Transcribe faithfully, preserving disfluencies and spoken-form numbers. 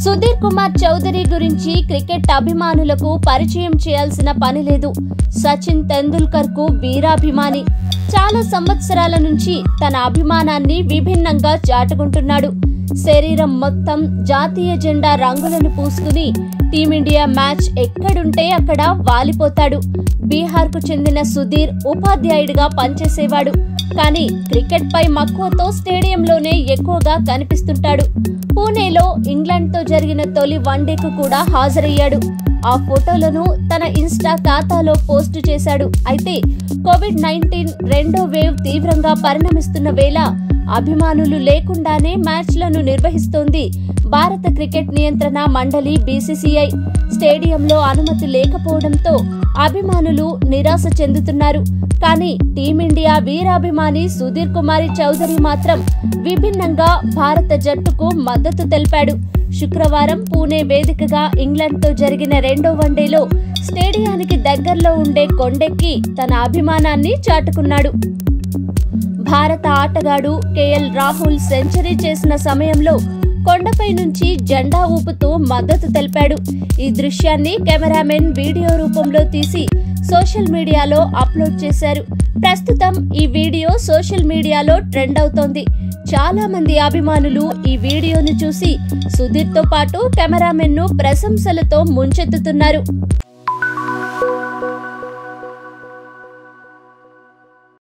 సుధీర్ కుమార్ చౌదరి గురించి క్రికెట్ అభిమానులకు పరిచయం చేయాల్సిన పని లేదు. సచిన్ తెందుల్కర్ కు వీరాభిమాని. చాలా సంవత్సరాల నుంచి తన అభిమానాన్ని విభిన్నంగా చాటుకుంటున్నాడు. శరీరం మొత్తం జాతీయ జెండా రంగులను పూసుకుని టీమిండియా మ్యాచ్ ఎక్కడుంటే అక్కడ వాలిపోతాడు. బీహార్ కు చెందిన సుధీర్ ఉపాధ్యాయుడిగా పనిచేసేవాడు. కానీ క్రికెట్ పై మక్కువతో స్టేడియంలోనే ఎక్కువగా కనిపిస్తుంటాడు. పూణేలో ఇంగ్లాండ్ తో జరిగిన తొలి వన్డేకు కూడా హాజరయ్యాడు. ఆ ఫోటోలను తన ఇన్స్టా ఖాతాలో పోస్టు చేశాడు. అయితే కోవిడ్ నైన్టీన్ రెండో వేవ్ తీవ్రంగా పరిణమిస్తున్న వేళ అభిమానులు లేకుండానే మ్యాచ్లను నిర్వహిస్తోంది భారత క్రికెట్ నియంత్రణ మండలి బీసీసీఐ. స్టేడియంలో అనుమతి లేకపోవడంతో అభిమానులు నిరాశ చెందుతున్నారు. కానీ టీమిండియా వీరాభిమాని సుధీర్ కుమార్ చౌదరి మాత్రం విభిన్నంగా భారత జట్టుకు మద్దతు తెలిపాడు. శుక్రవారం పూణే వేదికగా ఇంగ్లాండ్ తో జరిగిన రెండో వన్డేలో స్టేడియానికి దగ్గరలో ఉండే కొండెక్కి తన అభిమానాన్ని చాటుకున్నాడు. భారత ఆటగాడు కేఎల్ రాహుల్ సెంచరీ చేసిన సమయంలో కొండపై నుంచి జెండా ఊపుతూ మద్దతు తెలిపాడు. ఈ దృశ్యాన్ని కెమెరామెన్ వీడియో రూపంలో తీసి సోషల్ మీడియాలో అప్లోడ్ చేశారు. ప్రస్తుతం ఈ వీడియో సోషల్ మీడియాలో ట్రెండ్ అవుతోంది. చాలా మంది అభిమానులు ఈ వీడియోను చూసి సుధీర్ తో పాటు కెమెరామెన్ ను ప్రశంసలతో ముంచెత్తుతున్నారు.